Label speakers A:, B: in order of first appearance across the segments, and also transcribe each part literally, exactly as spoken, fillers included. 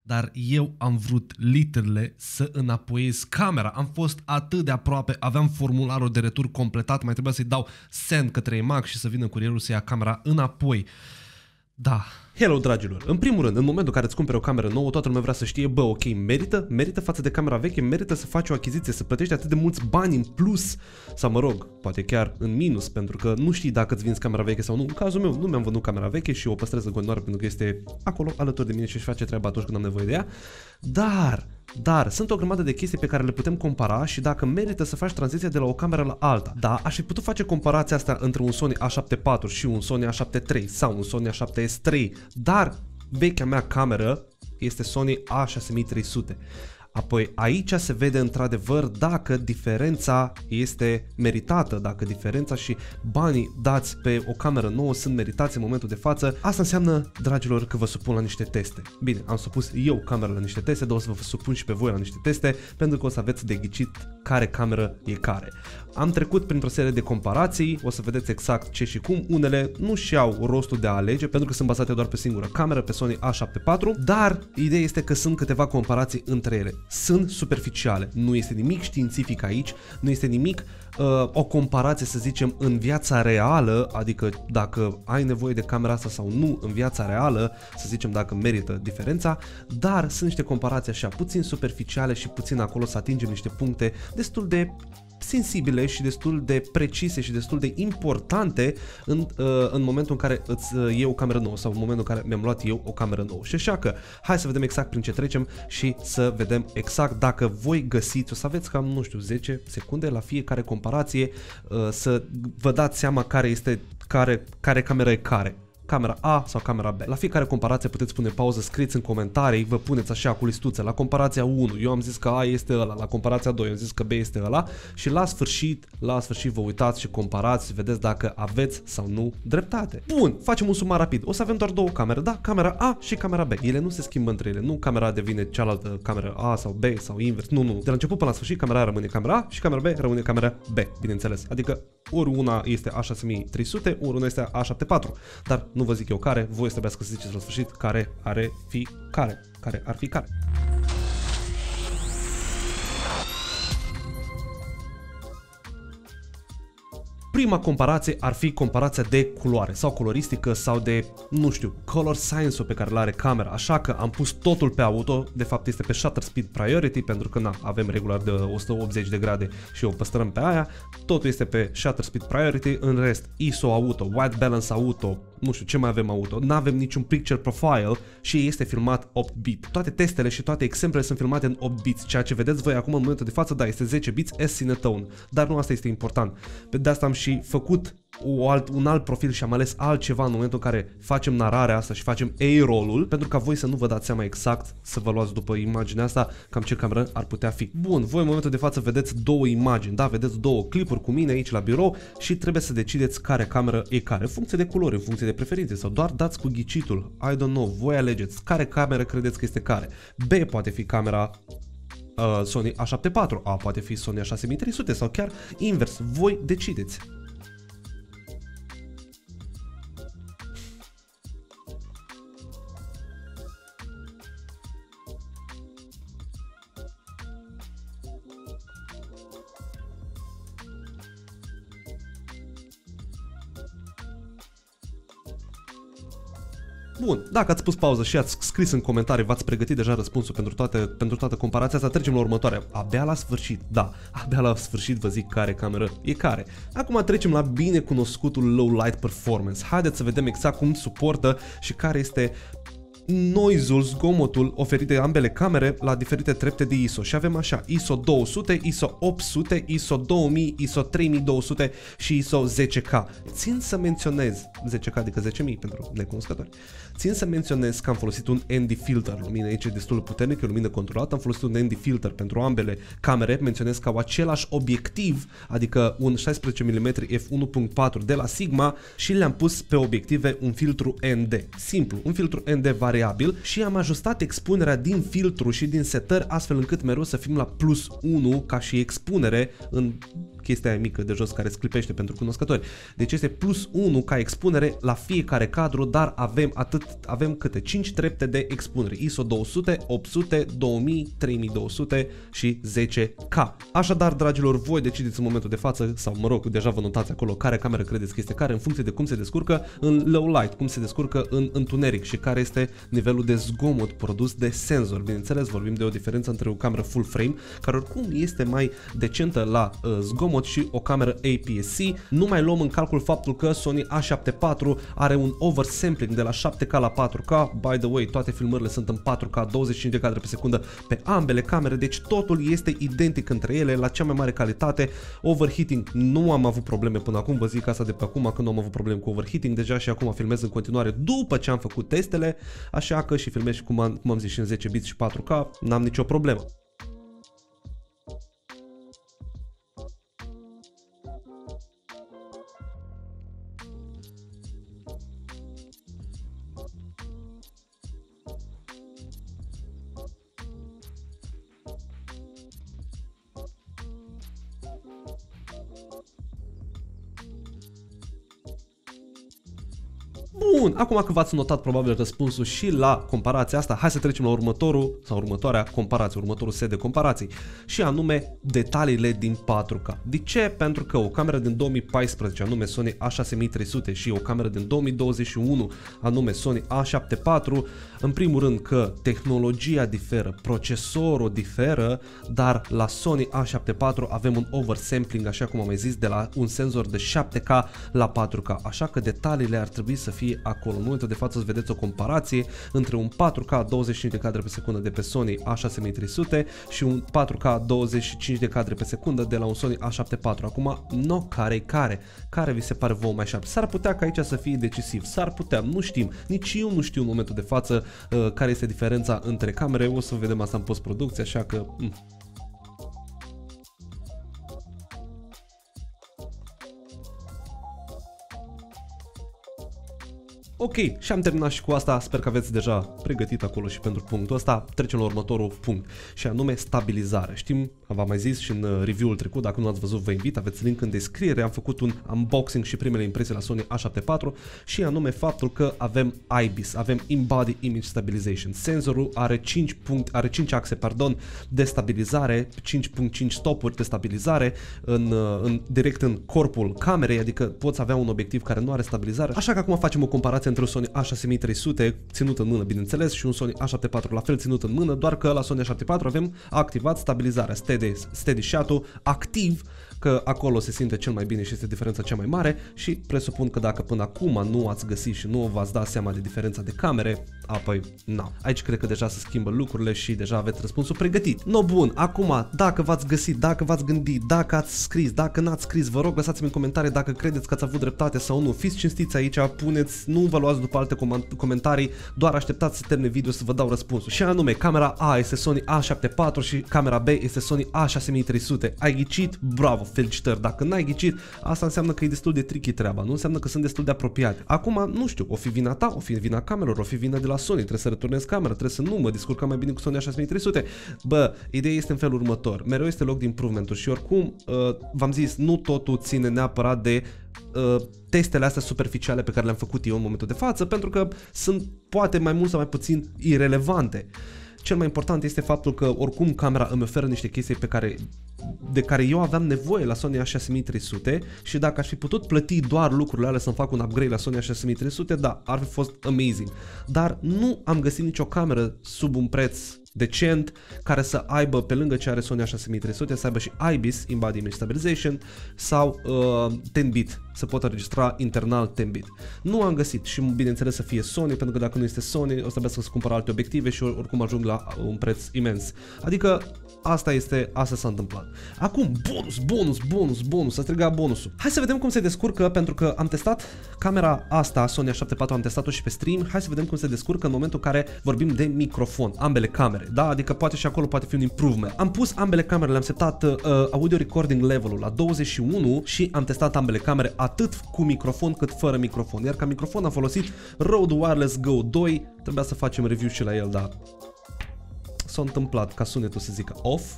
A: dar eu am vrut literele să înapoiez camera. Am fost atât de aproape, aveam formularul de retur completat, mai trebuia să-i dau send către EMAG și să vină curierul să ia camera înapoi. Da. Hello, dragilor! În primul rând, în momentul în care îți cumperi o cameră nouă, toată lumea vrea să știe, bă, ok, merită? Merită față de camera veche? Merită să faci o achiziție, să plătești atât de mulți bani în plus? Sau, mă rog, poate chiar în minus, pentru că nu știi dacă îți vinzi camera veche sau nu. În cazul meu, nu mi-am vândut camera veche și o păstrez în continuare pentru că este acolo, alături de mine și își face treaba atunci când am nevoie de ea. Dar, dar, sunt o grămadă de chestii pe care le putem compara și dacă merită să faci tranziția de la o cameră la alta. Da, aș fi putut face comparația asta între un Sony A șapte patru și un Sony A șapte trei sau un Sony A șapte S trei, dar vechea mea cameră este Sony A șase mii trei sute. Apoi aici se vede într-adevăr dacă diferența este meritată, dacă diferența și banii dați pe o cameră nouă sunt meritați în momentul de față. Asta înseamnă, dragilor, că vă supun la niște teste. Bine, am supus eu camera la niște teste, dar o să vă supun și pe voi la niște teste, pentru că o să aveți de ghicit care cameră e care. Am trecut printr-o serie de comparații, o să vedeți exact ce și cum. Unele nu și-au rostul de a alege, pentru că sunt bazate doar pe singură cameră, pe Sony A șapte patru, dar ideea este că sunt câteva comparații între ele. Sunt superficiale, nu este nimic științific aici, nu este nimic uh, o comparație, să zicem, în viața reală, adică dacă ai nevoie de camera asta sau nu în viața reală, să zicem dacă merită diferența, dar sunt niște comparații așa puțin superficiale și puțin acolo să atingem niște puncte destul de sensibile și destul de precise și destul de importante în, uh, în momentul în care îți uh, iei o cameră nouă sau în momentul în care mi-am luat eu o cameră nouă. Și așa că hai să vedem exact prin ce trecem și să vedem exact dacă voi găsiți, o să aveți cam, nu știu, zece secunde la fiecare comparație uh, să vă dați seama care este, care, care cameră e care. Camera A sau camera B. La fiecare comparație puteți pune pauză, scrieți în comentarii, vă puneți așa cu listuțe. La comparația unu, eu am zis că A este ăla, la comparația doi, eu am zis că B este ăla și la sfârșit, la sfârșit vă uitați și comparați și vedeți dacă aveți sau nu dreptate. Bun, facem un sumar rapid. O să avem doar două camere, da? Camera A și camera B. Ele nu se schimbă între ele, nu camera A devine cealaltă camera A sau B sau invers, nu, nu. De la început până la sfârșit, camera A rămâne camera A și camera B rămâne camera B, bineînțeles. Adică ori una este A șase mii trei sute, ori una este A șapte patru. Dar nu vă zic eu care, voi trebuie să ziceți la sfârșit care are fi care, care ar fi care. Prima comparație ar fi comparația de culoare sau coloristică sau de, nu știu, color science-ul pe care îl are camera, așa că am pus totul pe auto, de fapt este pe shutter speed priority pentru că na, avem regular de o sută optzeci de grade și o păstrăm pe aia, totul este pe shutter speed priority, în rest I S O auto, white balance auto, nu știu ce mai avem auto, nu avem niciun picture profile și este filmat opt bit. Toate testele și toate exemplele sunt filmate în opt bits, ceea ce vedeți voi acum în momentul de față, da, este zece bits S-Cinetone, dar nu asta este important. De asta am și făcut o alt, un alt profil și am ales altceva în momentul în care facem nararea asta și facem A-roll-ul, pentru ca voi să nu vă dați seama exact, să vă luați după imaginea asta, cam ce cameră ar putea fi. Bun, voi în momentul de față vedeți două imagini, da, vedeți două clipuri cu mine aici la birou și trebuie să decideți care cameră e care, în funcție de culori, în funcție de preferințe sau doar dați cu ghicitul, I don't know, voi alegeți care cameră credeți că este care. B poate fi camera uh, Sony A șapte patru, A poate fi Sony A șase mii trei sute sau chiar invers, voi decideți. Bun, dacă ați pus pauză și ați scris în comentarii, v-ați pregătit deja răspunsul pentru toate, pentru toată comparația asta, trecem la următoarea. Abia la sfârșit, da, abia la sfârșit vă zic care cameră e care. Acum trecem la bine cunoscutul low light performance. Haideți să vedem exact cum suportă și care este noise-ul, zgomotul oferit de ambele camere la diferite trepte de I S O. Și avem așa I S O două sute, I S O opt sute, I S O două mii, I S O trei mii două sute și I S O zece K. Țin să menționez zece K, adică zece mii pentru necunoscători. Țin să menționez că am folosit un N D filter. Lumina aici e destul de puternic, e lumină controlată. Am folosit un N D filter pentru ambele camere. Menționez că au același obiectiv, adică un șaisprezece milimetri f unu punct patru de la Sigma și le-am pus pe obiective un filtru N D. Simplu, un filtru N D variabil și am ajustat expunerea din filtru și din setări astfel încât mereu să fim la plus unu ca și expunere în chestia aia mică de jos care sclipește pentru cunoscători. Deci este plus unu ca expunere la fiecare cadru, dar avem atât, avem câte cinci trepte de expunere. I S O două sute, opt sute, două mii, trei mii două sute și zece K. Așadar, dragilor, voi decideți în momentul de față, sau mă rog, deja vă notați acolo care cameră credeți că este care, în funcție de cum se descurcă în low light, cum se descurcă în întuneric și care este nivelul de zgomot produs de senzor. Bineînțeles, vorbim de o diferență între o cameră full frame, care oricum este mai decentă la uh, zgomot, și o cameră A P S C. Nu mai luăm în calcul faptul că Sony A șapte patru are un oversampling de la șapte K la patru K. By the way, toate filmările sunt în patru K, douăzeci și cinci de cadre pe secundă pe ambele camere, deci totul este identic între ele, la cea mai mare calitate. Overheating, nu am avut probleme până acum, vă zic asta de pe acum, că nu am avut probleme cu overheating, deja și acum filmez în continuare după ce am făcut testele, așa că și filmez și cum am, cum am zis și în zece bits și patru K, n-am nicio problemă. Bun, acum că v-ați notat probabil răspunsul și la comparația asta, hai să trecem la următorul sau următoarea comparație, următorul set de comparații, și anume detaliile din patru K. De ce? Pentru că o cameră din două mii paisprezece, anume Sony A șase mii trei sute, și o cameră din două mii douăzeci și unu, anume Sony A șapte patru, în primul rând că tehnologia diferă, procesorul diferă, dar la Sony A șapte patru avem un oversampling, așa cum am mai zis, de la un senzor de șapte K la patru K, așa că detaliile ar trebui să fie acolo. În momentul de față vedeți o comparație între un patru K douăzeci și cinci de cadre pe secundă de pe Sony A șase mii trei sute și un patru K douăzeci și cinci de cadre pe secundă de la un Sony A șapte patru. Acum, no, care care? Care vi se pare vouă mai șarp? S-ar putea ca aici să fie decisiv, s-ar putea, nu știm, nici eu nu știu în momentul de față uh, care este diferența între camere, o să vedem asta în post-producție, așa că... Mm. Ok, și am terminat și cu asta, sper că aveți deja pregătit acolo și pentru punctul ăsta. Trecem la următorul punct, și anume stabilizare. Știm, v-am mai zis și în review-ul trecut, dacă nu ați văzut vă invit, aveți link în descriere, am făcut un unboxing și primele impresii la Sony A șapte patru, și anume faptul că avem I B I S, avem In-Body Image Stabilization. Senzorul are cinci, punct, are cinci axe pardon, de stabilizare, cinci virgulă cinci stopuri de stabilizare în, în, direct în corpul camerei, adică poți avea un obiectiv care nu are stabilizare, așa că acum facem o comparație între un Sony A șase mii trei sute ținut în mână, bineînțeles, și un Sony A șapte patru la fel ținut în mână, doar că la Sony A șapte patru avem activat stabilizarea Steady, steady Shuttle activ, că acolo se simte cel mai bine și este diferența cea mai mare, și presupun că dacă până acum nu ați găsit și nu v-ați dat seama de diferența de camere, apoi, na. Aici cred că deja se schimbă lucrurile și deja aveți răspunsul pregătit. No, bun, acum, dacă v-ați găsit, dacă v-ați gândit, dacă ați scris, dacă n-ați scris, vă rog, lăsați-mi în comentarii dacă credeți că ați avut dreptate sau nu. Fiți cinstiți aici, puneți, nu vă luați după alte comentarii, doar așteptați să termine video să vă dau răspunsul. Și anume, camera A este Sony A șapte patru și camera B este Sony A șase mii trei sute. Ai ghicit? Bravo, felicitări. Dacă n-ai ghicit, asta înseamnă că e destul de tricky treaba, nu înseamnă că sunt destul de apropiate. Acum, nu știu, o fi vina ta, o fi vina camerelor, o fi vina de la Sony, trebuie să returnezi camera, trebuie să nu mă descurcăm mai bine cu Sony A șase mii trei sute. Bă, ideea este în felul următor, mereu este loc de improvement-uri și oricum, uh, v-am zis, nu totul ține neapărat de uh, testele astea superficiale pe care le-am făcut eu în momentul de față, pentru că sunt poate mai mult sau mai puțin irelevante. Cel mai important este faptul că oricum camera îmi oferă niște chestii pe care, de care eu aveam nevoie la Sony A șase mii trei sute, și dacă aș fi putut plăti doar lucrurile alea să-mi fac un upgrade la Sony A șase mii trei sute, da, ar fi fost amazing. Dar nu am găsit nicio cameră sub un preț decent care să aibă, pe lângă ce are Sony A șase mii trei sute, să aibă și I B I S, In-Body Image Stabilization, sau uh, zece bit, să pot înregistra internal zece bit. Nu am găsit, și bineînțeles să fie Sony, pentru că dacă nu este Sony, o să trebuie să cumpăr alte obiective și oricum ajung la un preț imens. Adică asta este, asta s-a întâmplat. Acum, bonus, bonus, bonus, bonus, să striga bonusul. Hai să vedem cum se descurcă, pentru că am testat camera asta, Sony A șapte patru, am testat-o și pe stream. Hai să vedem cum se descurcă în momentul în care vorbim de microfon, ambele camere, da? Adică poate și acolo poate fi un improvement. Am pus ambele camere, le-am setat uh, audio recording level-ul la douăzeci și unu și am testat ambele camere atât cu microfon cât fără microfon. Iar ca microfon am folosit Rode Wireless Go doi, trebuia să facem review și la el, dar s-a întâmplat ca sunetul să zică off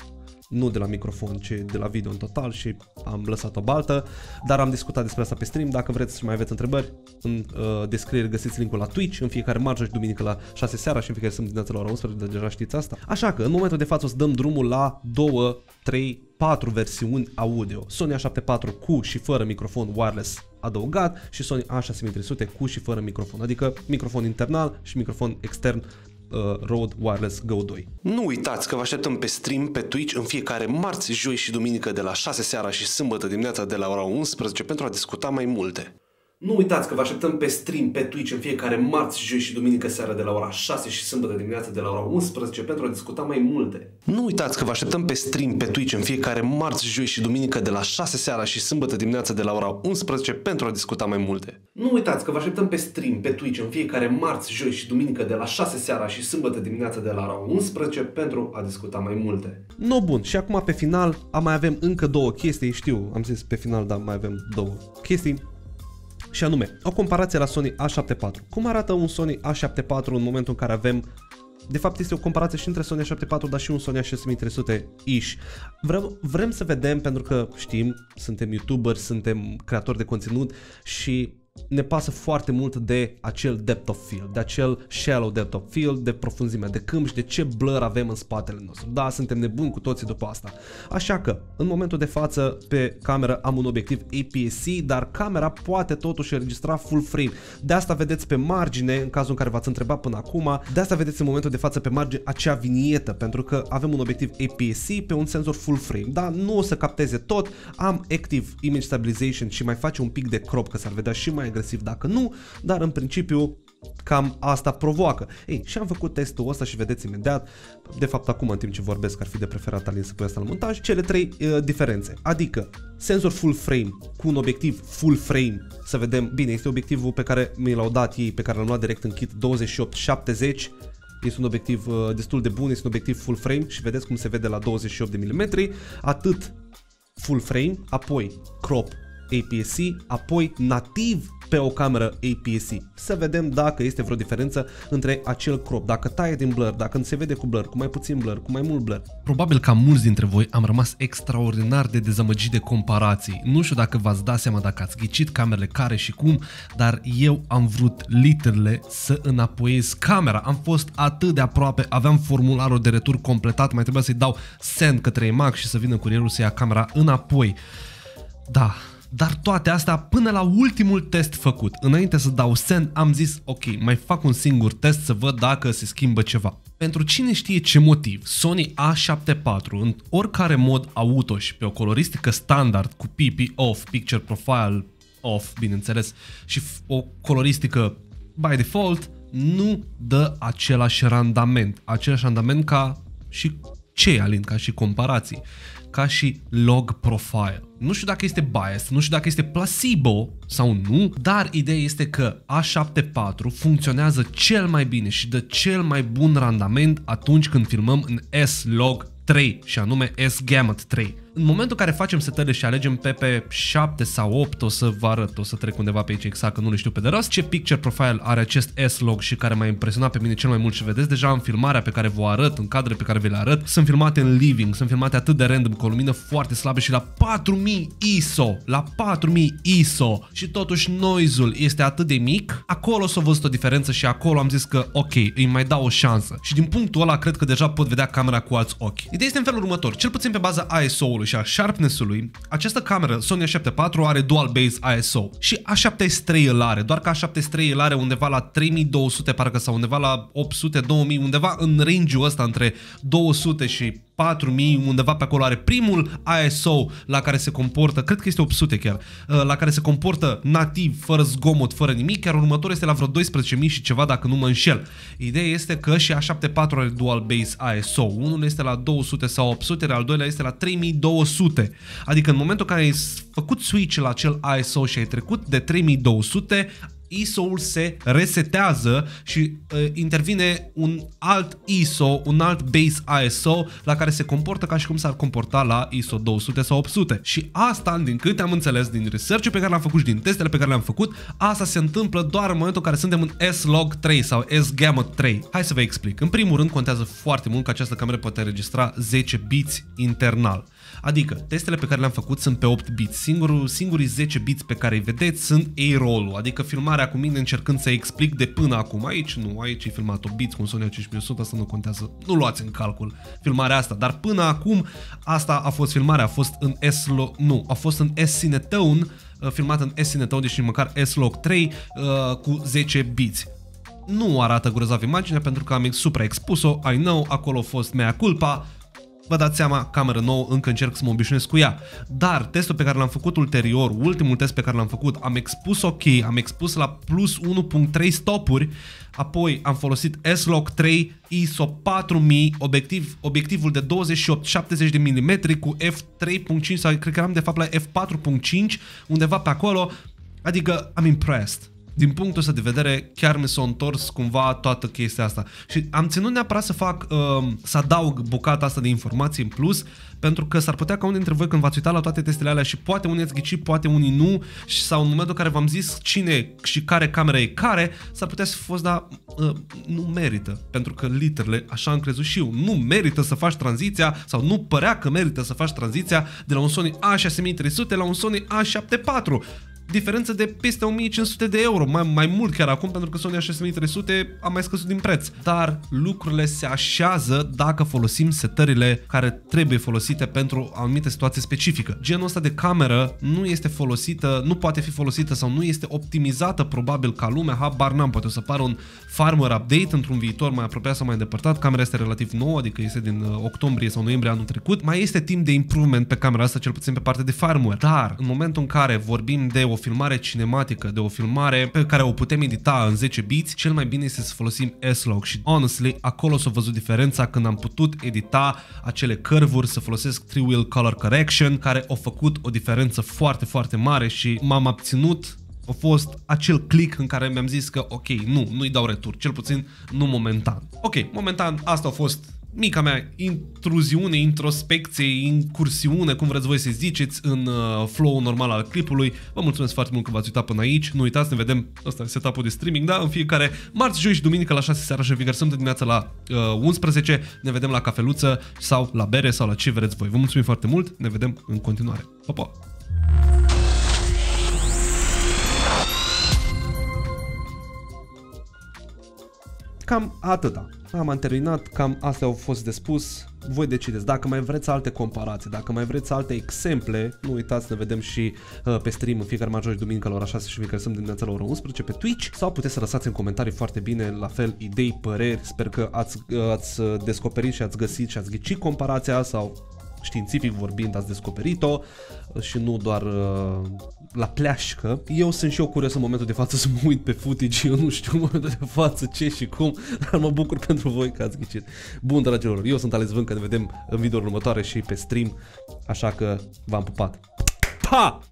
A: nu de la microfon, ci de la video în total și am lăsat o baltă, dar am discutat despre asta pe stream. Dacă vreți și mai aveți întrebări, în uh, descriere găsiți linkul la Twitch, în fiecare marți și duminică la șase seara și în fiecare sâmbătă dimineața la ora unsprezece, deja știți asta. Așa că în momentul de față o să dăm drumul la două, trei, patru versiuni audio. Sony A șaptezeci și patru cu și fără microfon wireless adăugat și Sony A șase mii trei sute cu și fără microfon, adică microfon internal și microfon extern uh, Rode Wireless Go doi.
B: Nu uitați că vă așteptăm pe stream pe Twitch în fiecare marți, joi și duminică de la șase seara și sâmbătă dimineața de la ora unsprezece pentru a discuta mai multe.
A: Nu uitați că vă așteptăm pe stream pe Twitch în fiecare marți, joi și duminică seara de la ora șase și sâmbătă dimineața de la ora unsprezece pentru a discuta mai multe.
B: Nu uitați că vă așteptăm pe stream pe Twitch în fiecare marți, joi și duminică de la șase seara și sâmbătă dimineața de la ora unsprezece pentru a discuta mai multe.
A: Nu uitați că vă așteptăm pe stream pe Twitch în fiecare marți, joi și duminică de la șase seara și sâmbătă dimineața de la ora unsprezece pentru a discuta mai multe. No, bun, și acum pe final mai avem încă două chestii, știu, am zis pe final, dar mai avem două chestii. Și anume, o comparație la Sony A șaptezeci și patru. Cum arată un Sony A șaptezeci și patru în momentul în care avem... De fapt este o comparație și între Sony A șaptezeci și patru, dar și un Sony A șase mii trei sute-ish. Vrem, vrem să vedem, pentru că știm, suntem youtuberi, suntem creatori de conținut și ne pasă foarte mult de acel depth of field, de acel shallow depth of field, de profunzimea de câmp și de ce blur avem în spatele nostru. Da, suntem nebuni cu toții după asta. Așa că, în momentul de față, pe cameră am un obiectiv A P S C, dar camera poate totuși înregistra full frame. De asta vedeți pe margine, în cazul în care v-ați întrebat până acum, de asta vedeți în momentul de față pe margine acea vinietă, pentru că avem un obiectiv A P S C pe un senzor full frame. Da, nu o să capteze tot, am Active Image Stabilization și mai face un pic de crop, că s-ar vedea și mai agresiv dacă nu, dar în principiu cam asta provoacă. Ei, și am făcut testul ăsta și vedeți imediat, de fapt acum în timp ce vorbesc ar fi de preferat Alin să pui asta la montaj, cele trei uh, diferențe, adică senzor full frame cu un obiectiv full frame, să vedem, bine, este obiectivul pe care mi l-au dat ei, pe care l-am luat direct în kit douăzeci și opt șaptezeci, este un obiectiv uh, destul de bun, este un obiectiv full frame și vedeți cum se vede la douăzeci și opt de milimetri, atât full frame, apoi crop A P S C, apoi nativ pe o cameră A P S C. Să vedem dacă este vreo diferență între acel crop, dacă taie din blur, dacă se vede cu blur, cu mai puțin blur, cu mai mult blur. Probabil că mulți dintre voi am rămas extraordinar de dezamăgit de comparații. Nu știu dacă v-ați dat seama, dacă ați ghicit camerele care și cum, dar eu am vrut literele să înapoiez camera. Am fost atât de aproape, aveam formularul de retur completat, mai trebuia să-i dau send către EMAG și să vină curierul să ia camera înapoi. Da. Dar toate astea până la ultimul test făcut. Înainte să dau send am zis ok, mai fac un singur test să văd dacă se schimbă ceva. Pentru cine știe ce motiv, Sony A șaptezeci și patru în oricare mod auto și pe o coloristică standard cu P P off, Picture Profile off, bineînțeles, și o coloristică by default, nu dă același randament. Același randament ca și ce, Alin, ca și comparații, ca și log profile. Nu știu dacă este bias, nu știu dacă este placebo sau nu, dar ideea este că A șaptezeci și patru funcționează cel mai bine și dă cel mai bun randament atunci când filmăm în S log trei și anume S Gamut trei. În momentul în care facem setările și alegem P P șapte sau opt, o să vă arăt, o să trec undeva pe aici exact, că nu le știu pe de rost, ce picture profile are acest S log și care m-a impresionat pe mine cel mai mult și vedeți deja în filmarea pe care vă arăt, în cadrele pe care vi le arăt, sunt filmate în living, sunt filmate atât de random, cu o lumină foarte slabă și la patru mii I S O, la patru mii I S O și totuși noise-ul este atât de mic, acolo s-a văzut o diferență și acolo am zis că ok, îi mai dau o șansă și din punctul ăla cred că deja pot vedea camera cu alți ochi. Ideea este în felul următor, cel puțin pe baza I S O-ului și a sharpness-ului, această cameră Sony A șaptezeci și patru are dual base I S O și A șaptezeci și trei îl are, doar că A șaptezeci și trei îl are undeva la trei mii două sute parcă sau undeva la opt sute două mii, undeva în range-ul ăsta între două sute și patru mii, undeva pe acolo are primul I S O la care se comportă, cred că este opt sute chiar, la care se comportă nativ, fără zgomot, fără nimic, iar următorul este la vreo doisprezece mii și ceva dacă nu mă înșel. Ideea este că și A șaptezeci și patru are dual base I S O, unul este la două sute sau opt sute, iar al doilea este la trei mii două sute. Adică în momentul în care ai făcut switch la acel I S O și ai trecut de trei mii două sute, I S O-ul se resetează și uh, intervine un alt I S O, un alt base I S O la care se comportă ca și cum s-ar comporta la I S O două sute sau opt sute. Și asta, din câte am înțeles din research-ul pe care l-am făcut și din testele pe care le-am făcut, asta se întâmplă doar în momentul în care suntem în S log trei sau S gamut trei. Hai să vă explic. În primul rând contează foarte mult că această cameră poate înregistra zece biți internal. Adică, testele pe care le-am făcut sunt pe opt biți. Singurul, singurii zece biți pe care îi vedeți sunt A-roll-ul, adică filmarea cu mine încercând să explic de până acum. Aici nu, aici e filmat opt biți cu un Sony A cinci mii o sută, asta nu contează. Nu luați în calcul filmarea asta, dar până acum asta a fost filmarea, a fost în S log, nu, a fost în S-Cinetone, filmat în S-Cinetone, deci măcar S log trei cu zece biți. Nu arată grozav imaginea pentru că am supraexpus-o, I know, acolo a fost mea culpa. Vă dați seama, cameră nouă, încă încerc să mă obișnuiesc cu ea. Dar testul pe care l-am făcut ulterior, ultimul test pe care l-am făcut, am expus ok, am expus la plus unu punct trei stopuri, apoi am folosit S log trei, I S O patru mii, obiectiv, obiectivul de douăzeci și opt șaptezeci de milimetri cu F trei punct cinci sau cred că eram de fapt la F patru punct cinci, undeva pe acolo, adică am impressed. Din punctul ăsta de vedere, chiar mi s-a întors cumva toată chestia asta. Și am ținut neapărat să fac, uh, să adaug bucata asta de informații în plus, pentru că s-ar putea ca unii dintre voi când v-ați uitat la toate testele alea și poate unii ați ghicit, poate unii nu, sau în momentul în care v-am zis cine și care cameră e care, s-ar putea să fi fost, da, uh, nu merită. Pentru că, literele, așa am crezut și eu, nu merită să faci tranziția, sau nu părea că merită să faci tranziția de la un Sony A șase mii trei sute la un Sony A șapte patru. Diferență de peste o mie cinci sute de euro, mai, mai mult chiar acum, pentru că Sony A șase mii trei sute a mai scăzut din preț. Dar lucrurile se așează dacă folosim setările care trebuie folosite pentru anumite situații specifică. Genul ăsta de cameră nu este folosită, nu poate fi folosită sau nu este optimizată probabil ca lumea, habar n-am, poate o să apară un firmware update într-un viitor mai apropiat sau mai îndepărtat. Camera este relativ nouă, adică este din octombrie sau noiembrie anul trecut. Mai este timp de improvement pe camera asta, cel puțin pe partea de firmware. Dar în momentul în care vorbim de o o filmare cinematică, de o filmare pe care o putem edita în zece biți, cel mai bine este să folosim S log și honestly, acolo s-a văzut diferența când am putut edita acele curvuri, să folosesc trei wheel color correction, care a făcut o diferență foarte, foarte mare și m-am abținut. A fost acel click în care mi-am zis că ok, nu, nu-i dau retur, cel puțin nu momentan. Ok, momentan asta a fost mica mea intruziune, introspecție, incursiune, cum vreți voi să ziceți, în uh, flow-ul normal al clipului. Vă mulțumesc foarte mult că v-ați uitat până aici. Nu uitați, ne vedem, ăsta e setup-ul de streaming, da? În fiecare marți, joi și duminică la șase seara și în fiecare sâmbătă dimineața la uh, unsprezece. Ne vedem la cafeluță sau la bere sau la ce vreți voi. Vă mulțumim foarte mult, ne vedem în continuare. Pa, pa! Cam atâta. Am terminat, cam astea au fost de spus. Voi decideți. Dacă mai vreți alte comparații, dacă mai vreți alte exemple, nu uitați, ne vedem și uh, pe stream în fiecare marți, joi, duminică la ora șase și fiecare sâmbătă dimineața la ora unsprezece pe Twitch, sau puteți să lăsați în comentarii foarte bine, la fel, idei, păreri. Sper că ați, uh, ați descoperit și ați găsit și ați ghicit comparația sau științific vorbind ați descoperit-o și nu doar uh, la pleașcă. Eu sunt și eu curios în momentul de față să mă uit pe footage, eu nu știu în momentul de față ce și cum, dar mă bucur pentru voi că ați ghicit. Bun, dragilor, eu sunt Alex Vâncă, ne vedem în videoul următoare și pe stream, așa că v-am pupat. Pa!